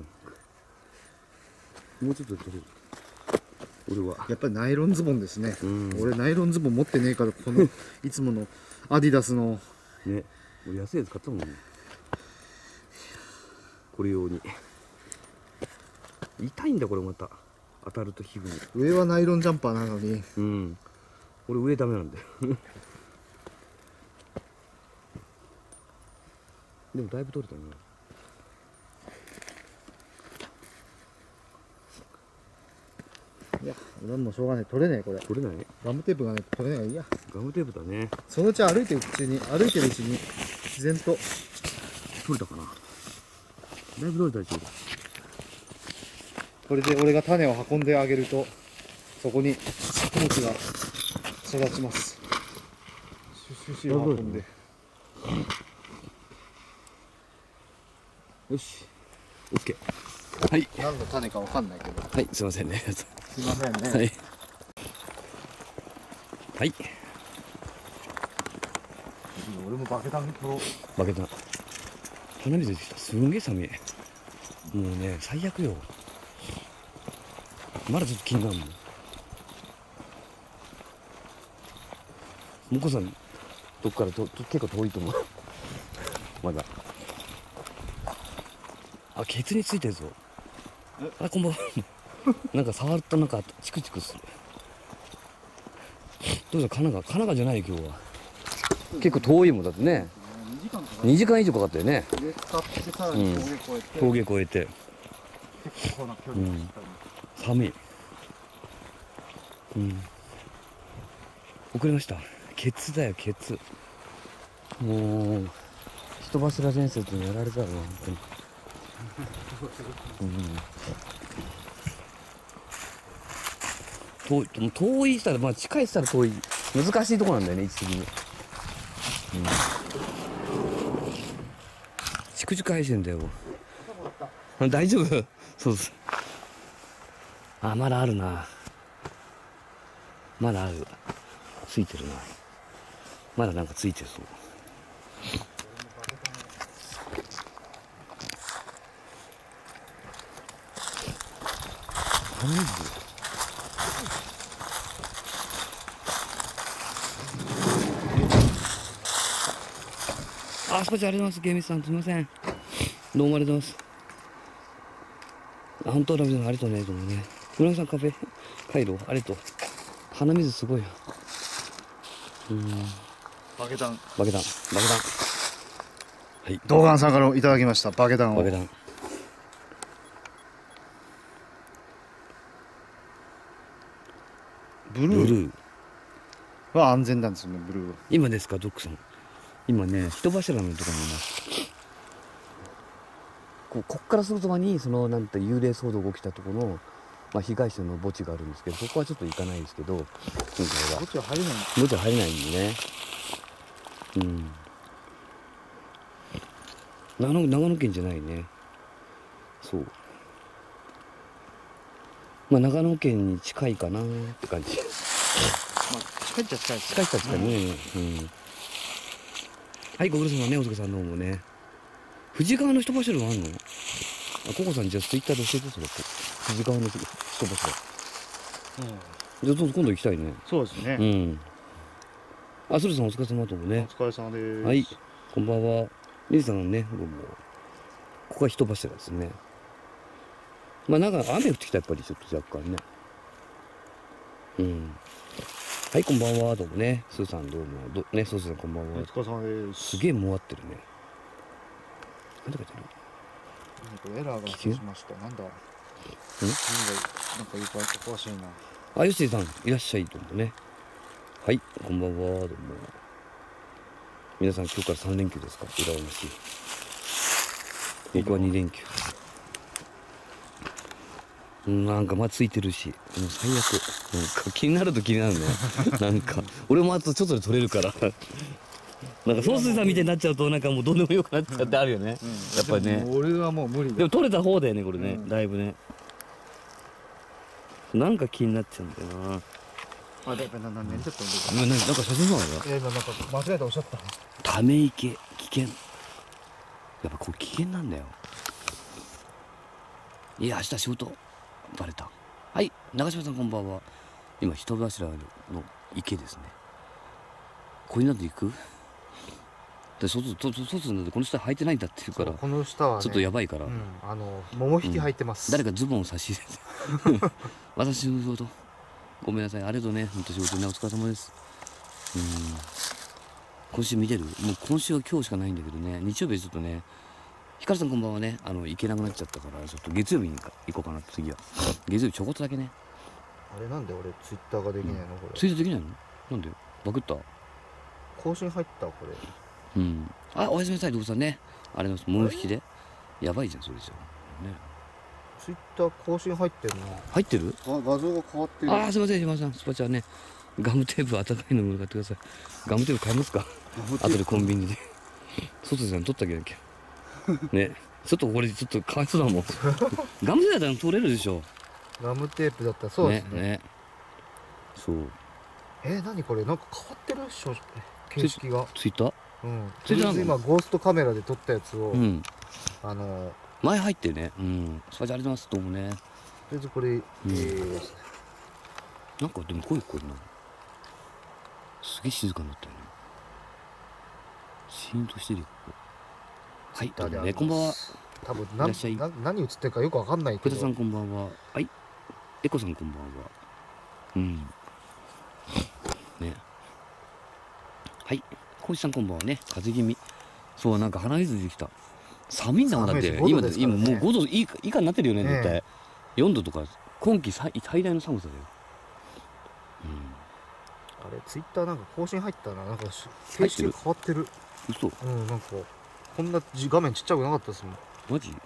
れ。もうちょっと取れる俺は。 やっぱりナイロンズボンですね。 うん、 俺ナイロンズボン持ってねえからこのいつものアディダスのね、俺安いやつ買ったもんねこれ用に。痛いんだこれまた当たると皮膚に。 上はナイロンジャンパーなのに。 うん、俺上ダメなんだよでもだいぶ取れたね。 いや俺はもうしょうがない、取れないこれ。 取れない。 ガムテープがね取れない。いやガムテープだね。 そのうち歩いてるうちに歩いてるうちに自然と取れたかな。だいぶ取れたでしょ。 これで俺が種を運んであげるとそこに作物が育ちます。シュシュシュ運んで。 よし OK。 はい、 何の種かわかんないけど。 はい、すいませんねすいませんね。 はいはい、 俺もバケタンとバケタン鼻水出てきた。すんげえ寒い。もうね最悪よ。まだちょっと気になるもん。向こうさんどっからとと結構遠いと思うまだ。あ、ケツについてるぞ。あ、こんばんはなんか触るとなんかチクチクする。どうぞ、神奈川神奈川じゃないよ今日は。結構遠いもんだってね。にじかん以上かかったよね。 上使ってさらに峠越えて、 峠越えて結構な距離を走ったり、 寒い。うん遅れました。ケツだよケツ。もう人柱伝説にやられたよ本当に。うん、遠い遠いしたらまあ近いしたら遠い。難しいとこなんだよね位置的に。うん、チクチク生えしてんだよ。大丈夫そうです。あ、まだあるな。まだある。ついてるな。まだなんかついてるそう。鼻水。あ、少しありがとうございます。ゲームさんすみません。どうもありがとうございます。あ、本当ラビさんありがとうね。どうもね。村上さんカフェ回路ありがとう。鼻水すごいよ。うん。 バケタンバケタンバケタン。はい。 動画さんからいただきましたバケタンを。 バケタン。 ブルーブルーは安全なんですよね。ブルーは今ですかドックさん。今ね人柱のところにいます。ここっからすぐそばにそのなんて幽霊騒動が起きたところの、まあ、被害者の墓地があるんですけど、そこはちょっと行かないですけど、今回は墓地は入れない。 墓地は入れないんでね。うん長野長野県じゃないね。そう、まあ長野県に近いかなって感じ。 まあ近いっちゃ近いです。 近いっちゃ近いね。うん、はい、ご苦労様ね、お疲れさんどうもね。富士川の人柱があるの？あ、ココさんじゃあツイッターで教えてそれ。富士川の人柱。じゃあ今度行きたいね。 そうですね。 うん。あ、それさんお疲れ様どうもね。 お疲れ様です。 はい、こんばんは。リリさんね、どうも。ここは人柱ですね。まあなんか雨降ってきたらやっぱりちょっと若干ね。うん。はい、こんばんは、どうもね。スーさんどうも。どね、スーさんこんばんは。 お疲れ様です。 すげえもわってるね。なんて書いてある？ なんかエラーが発生しました。なんだ。ん？なんかなんかよくおかしいな。 あ、よしさんいらっしゃいどうもね。はい、こんばんは、どうも。皆さん今日からさん連休ですか？羨ましい。僕はに連休。 うんなんかまあついてるし、もう最悪。なんか気になると気になるね。なんか俺もあとちょっとで取れるから。なんか総帥さんみたいになっちゃうとなんかもうどうでもよくなっちゃってあるよね。やっぱりね。 でも俺はもう無理だ。 でも取れた方だよねこれね、 うんだいぶね。なんか気になっちゃうんだよな。 あ、だからな、な、ね、ちょっと今なんかなんか写真そうなんだ。 いや、今なんか間違えておっしゃった。 ため池危険。やっぱこれ危険なんだよ。いや明日仕事バレた。はい長嶋さんこんばんは。今人柱の池ですね。これなんで行くで外と外なんでこの下履いてないんだって言うからこの下はね、 ちょっとやばいから、 うん、あの桃引き履いてます。 誰かズボンを差し入れて私の仕事ごめんなさいありがとうね本当仕事ねお疲れ様です。うん今週見てるもう今週は今日しかないんだけどね日曜日ちょっとねひかるさんこんばんはねあの行けなくなっちゃったからちょっと月曜日に行こうかな次は月曜日ちょこっとだけね。 あれなんで俺ツイッターができないの、これ。 ツイートできないのなんでバグった更新入ったこれ。 うんあおやすみなさいどうさんねあれの物引きでやばいじゃんそれじゃねツイッター更新入ってるな。 入ってるあ、画像が変わってる。 ああすいませんすいませんスパチャねガムテープ温かいのも買ってください。ガムテープ買いますか後でコンビニで外でさん取ってあげなきゃねちょっとこれちょっとかわいそうだもんガムテープだったら取れるでしょ。 ガムテープだったらそうですね。 ねねそうえー、何これなんか変わってるっしょ形式が。 ツイッターうん。 ツイッターなのとりあえず今ゴーストカメラで撮ったやつを、 うんあの前入ってるねうんスパチャありがとうございますどうもねとりあえずこれ、えー、 なんかでも声聞こえるなすげえ静かになったよねシーンとしてるよここはいどうもねこんばんは多分ないらっしゃいな何映ってるかよくわかんないけど。 福田さんこんばんははいエコさんこんばんはうんねはい小石さんこんばんはね風邪気味そうなんか鼻水出てきた寒いんだもんだって寒いしご今どですからね今もうごど以下以下になってるよねねえ絶対よんどとか今季最最大の寒さだよあれツイッターなんか更新入ったな。なんかし入ってる形式変わってる。 嘘うん、なんかこんなじ画面ちっちゃくなかったですもん。 マジ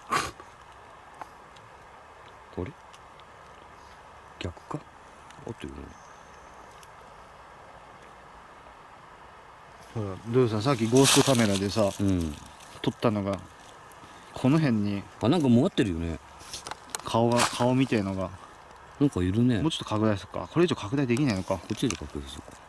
あれ逆か合ってるねほらドゥさんさっきゴーストカメラでさうん撮ったのがこの辺にあなんかもがってるよね顔が顔みたいのがなんかいるねもうちょっと拡大するか。これ以上拡大できないのか。 こっちで拡大しようか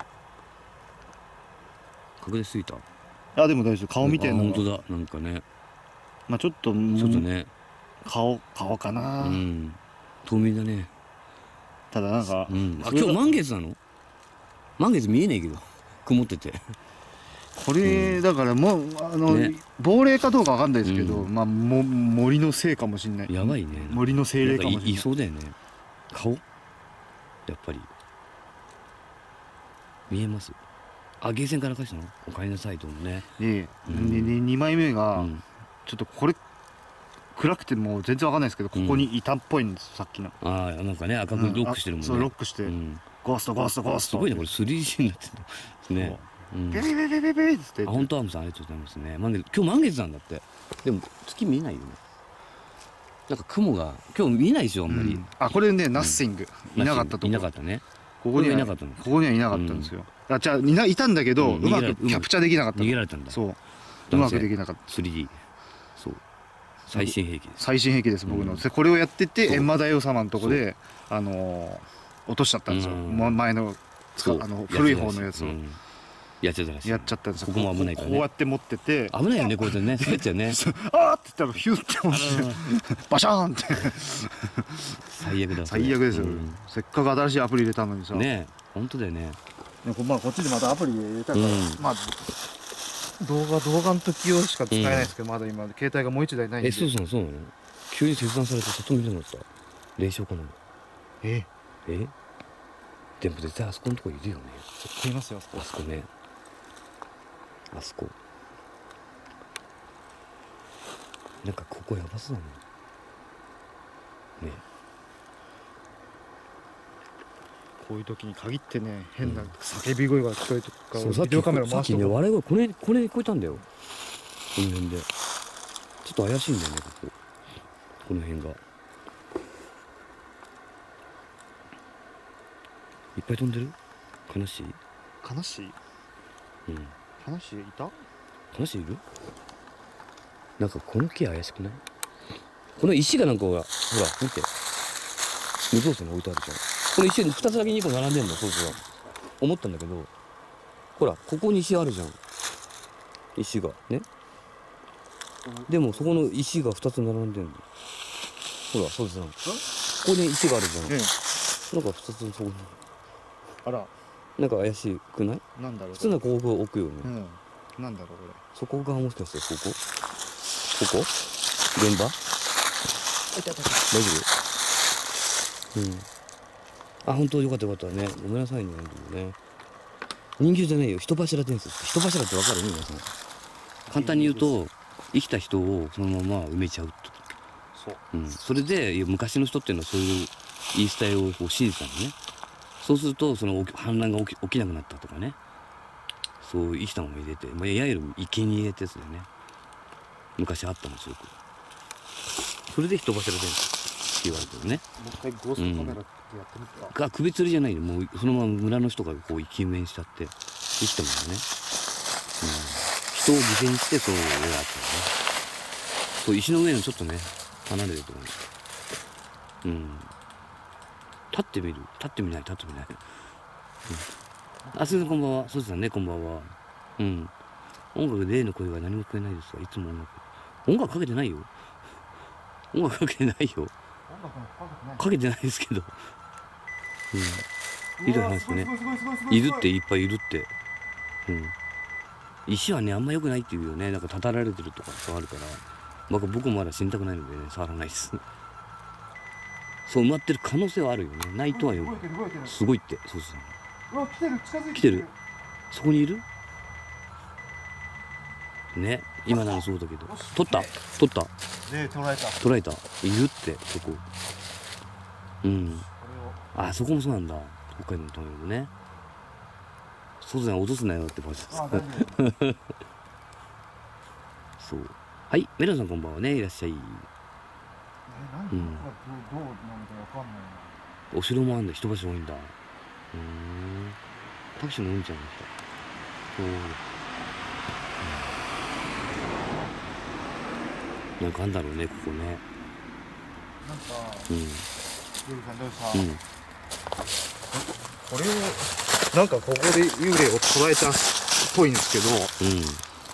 拡大しすぎたあ、でも大丈夫。顔みたいあなのが本当だなんかねまあちょっとちょっとね顔顔かな、 うん透明だねただなんか、 うんあ今日満月なの満月見えねえけど曇っててこれだからもうあの、 ね亡霊かどうかわかんないですけど、 うんまあも森のせいかもしれない。 やばいね森の精霊かもしなんかいいれない。 そうだよね顔やっぱり見えますあゲーセンから返したのおかえりなさいともねで、 うんででにまいめうが、 んちょっとこれ暗くてもう全然わかんないですけど、ここにいたっぽいんです、さっきの。 ああなんかね赤くロックしてるもんね、 うんあそうロックして、 うんゴーストゴーストゴーストすごいねこれ スリージー になってるねうんビビビビビビっつってあ本当アームさんありがとうございますね満月今日満月なんだってでも月見えないよねなんか雲が今日見えないでしょあんまり、 うんあこれね、ナッシングいなかったといこなかったねここにはいなかったのここにはいなかったんですよ、あじゃあいないたんだけど、 ううんまく逃げられキャプチャーできなかったの逃げられたんだそうう男性まくできなかったスリーディー そう最新兵器です最新兵器です僕の、 うんでこれをやっててそう閻魔大王様のとこであのー落としちゃったんですよ、 うんま前のそうあの古い方のやつをうんやっちゃったらしいやっちゃったんですよ。 ここも危ないからねこうやって持ってて危ないよねこれでね滑っちゃうねあーって言ったらヒュッて落ちてバシャーンって最悪だ最悪ですよ、 うんせっかく新しいアプリ入れたのにさ、 ねえ本当だよねでこまあこっちでまたアプリ入れたから、 うんまあ動画動画の時用しか使えないですけど、まだ今携帯がもう一台ないんで。 えそうそうそうなの急に切断されて里見じゃなかった霊障かなええでも絶対あそこのとこいるよね絶対いますよあそこあそこねあそこなんかここやばそうだもんねこういう時に限ってね変な叫び声が聞こえてくるから、 そうさっきビデオカメラさっき回しとこう。 ね笑い声これこれ聞こえたんだよこの辺でちょっと怪しいんだよねこここの辺がいっぱい飛んでる。悲しい。 悲しいうん。 悲しいいた。 悲しいいる。なんかこの木怪しくない。この石がなんかほらほら見て、無造作に置いてあるじゃん。この石にふたつだけにこ並んでんの。そうそう思ったんだけど、ほらここに石あるじゃん。石がね。でもそこの石がふたつ並んでんの。ほらそうですよ。ここに石があるじゃん。 ねなんかふたつそこに。 あら、 なんか怪しくない。 なんだろう。 普通ならここ置くよね。 うん。なんだろうこれ。 そこがもしかしてここここ現場。 いたいたいた。 大丈夫。うん。あ、本当よかったよかったね。ごめんなさいね、本当にね。人形じゃないよ、人柱伝説。人柱ってわかる？皆さん。簡単に言うと、生きた人をそのまま埋めちゃうと。 そう。 うん。それで、いや昔の人っていうのはそういう言い伝えをこう信じたのね。そうすると、その氾濫が起き、起きなくなったとかね。そう生きたまま入れて、まあ、いわゆる生贄ってやつだよね。昔あったんですよ。それで人柱伝説って言われてるね。 もう一回ゴーストカメラってやってみてか。 が首吊りじゃないよ。もうそのまま村の人がこう生き埋めにしちゃって生きたもんね。うん、人を犠牲にしてそういうのがあったよね。そう石の上のちょっとね離れるところに。うん。立ってみる。立ってみない。立ってみない。うん、あ、すみません、こんばんは。そうですね、こんばんは。うん。音楽で例の声は何も聞こえないですが、いつも音楽。音楽かけてないよ。音楽かけてないよ。かけてないですけど。うん。ひどい話ね。いるっていっぱいいるって。うん。石はね、あんま良くないって言うよね。なんかたたられてるとかそうあるから。僕僕もまだ死にたくないのでね、触らないです。そう埋まってる可能性はあるよね。ないとは言う。すごいって。そうそう。 うわ、来てる、近づいて来てる。そこにいるね。今ならそうだけど。取った取ったね、捉えた。 捉えた。いるって、そこ。うん。あ、そこもそうなんだ。北海道のためもね。そうだね、落とすなよって場所です。そう。はい、メロンさんこんばんはね、いらっしゃい。 え、なんで、どう、どうなのかわかんないな。 お城もあんだ、人柱多いんだ。うーん。タクシーも多いんじゃないですか。そう。うん、なんかあんだろうね、ここね。 なんか、 うん。 ゆうさん、どうさ、 うん。 これを、なんかここで幽霊を捉えたっぽいんですけど。 うん。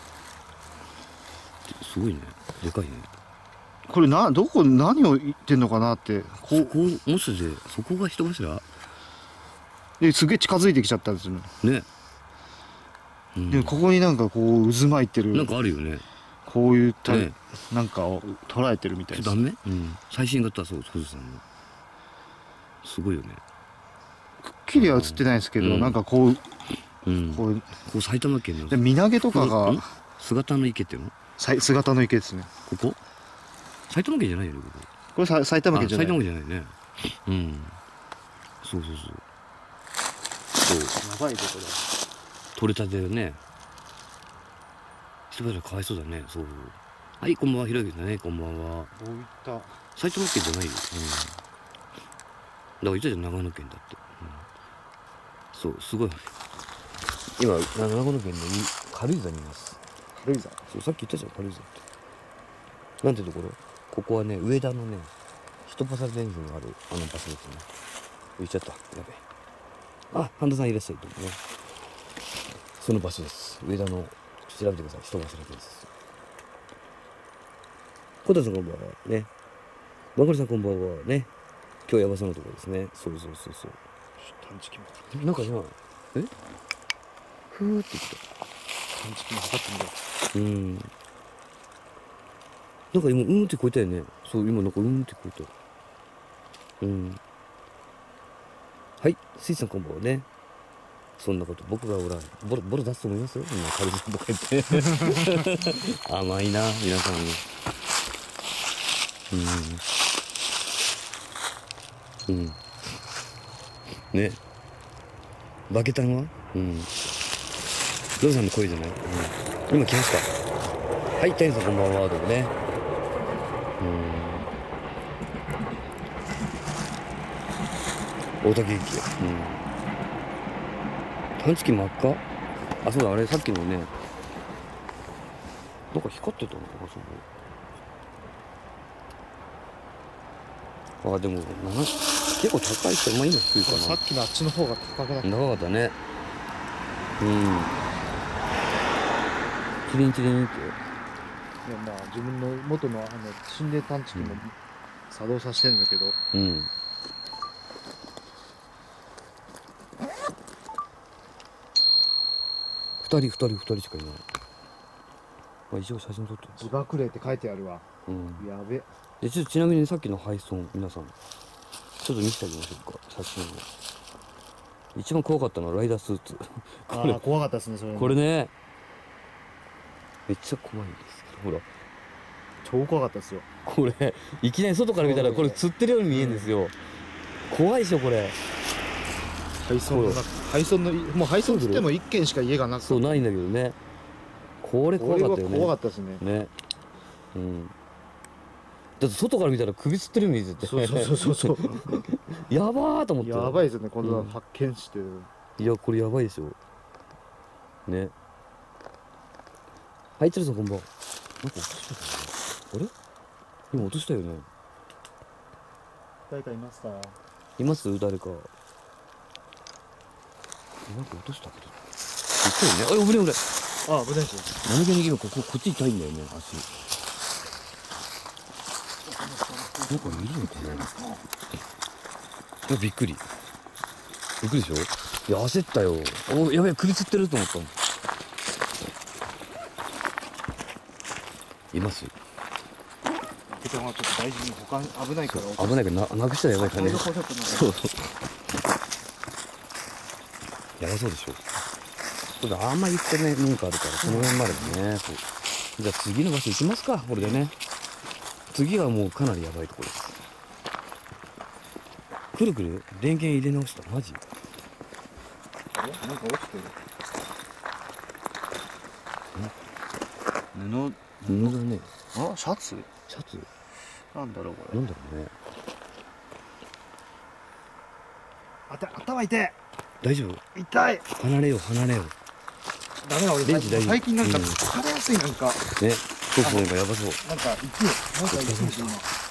すごいね。でかいね。 これな、どこ、何を言ってんのかなって。 ここ、もしで、そこが人柱ですげえ近づいてきちゃったんですよね。 ね。うん、 でもここになんかこう渦巻いてる。 なんかあるよね。 こういった、 ね、 なんかを捉えてるみたいです。 ダメ？うん。最新型はそう、そうですね。すごいよね。 くっきりは映ってないですけど、うん、なんかこう、 うん、こう、こう埼玉県の。 で、身投げとかが。 姿の池っていうの？ 姿の池ですね。 ここ？埼玉県じゃないよね、ここ。 これさ埼玉県じゃない。 埼玉県じゃないね。うん。そうそうそう。そう。 やばいぞこれ。 取れたてだね。人々かわいそうだね。そう。はい、こんばんは、ひろゆきだね。こんばんは。 どういった。 埼玉県じゃないよ。うん。だから言ったじゃん、長野県だって。うん、そう、すごい。今、長野県の軽井沢にいます。 軽井沢。 そう、さっき言ったじゃん、軽井沢って。なんてところ？ここはね、上田のね、人パサ伝説があるあの場所ですね。言っちゃった。やべえ。あ、半田さんいらっしゃると思うね。その場所です。上田の、調べてください。人パサ伝説。小田さんこんばんは。ね。マコリさんこんばんは。ね。今日やばそうなところですね。そうそうそうそう。 探知機も。 なんか今、えふーって言った。 探知機も測ってみよう。うん。なんか今、うんって聞こえたよね。そう、今なんかうんって聞こえた。うん。はい、スイさんこんばんはね。そんなこと、僕がほら、ボロ、ボロ出すと思いますよ。今、軽井沢とか言って。甘いな、皆さんね。うん。うん。ね。バケタンはうん。ゾウさんの声じゃない、うん、今来ました。はい、タインさんこんばんは。どうもね。うん。大竹駅。うん。 半月真っ赤。あ、そうだ、あれさっきのね、なんか光ってたのかな、そこ。あ、でもな結構高い人、まあ今低いかな。 さっきのあっちの方が高くなった。 長かったね。うん。チリンチリンって。 いや、まあ自分の元のあの心霊探知機も作動させてんだけど、 うん。二人二人二人しかいない。まあ一応写真撮ってます。 自爆霊って書いてあるわ。 うん。 やべ。 でちょっとちなみにさっきの配送皆さんちょっと見せてあげましょうか、写真を。一番怖かったのはライダースーツああ、怖かったですね、それ。 これね、めっちゃ怖いんですけど、ほら超怖かったですよ。 これいきなり外から見たらこれ釣ってるように見えるんですよ、うん、怖いでしょこれ。 廃村の中、廃村のもう廃村って言っても一軒しか家がなくて、 そうないんだけどね。これ怖かったよね。 怖かったですね。 ね、うん。だって外から見たら首吊ってるように見えてて、 そうそうそうそうやばーと思って。 やばいですよね、こんな発見して、うん、 いやこれやばいでしょね。はい、鶴さんこんばんは。なんか落としたかな。あれ今落としたよね。 誰かいました？ います誰か。なんか落としたけど言ったよね。あ、危ない危ない。 あ、危ないですよ。 何気に今こここっち痛いんだよね、足。なんかいるのかな。びっくりびっくりでしょ。いや焦ったよ。お、やべえ、首つってると思ったの。います。 ちょっと大事に他危ないから。 危ないからな、なくしたらやばいからね。そうそうやばそうでしょ。ちょっとあんま言ってね文化あるからその辺までね。そうじゃあ次の場所行きますか。これでね、次はもうかなりやばいところです。くるくる電源入れ直した。マジ。 なんか落ちてる。布布だね。 あ、シャツシャツなんだろうこれ。 なんだろうね。 あた頭痛い。 大丈夫。 痛い。 離れよう離れよう。 ダメだ俺レンジ大丈夫。 最近なんかうん疲れやすいなんか。 ね、そうそう、なんかやばそう。 なんか痛い。なんか痛い今。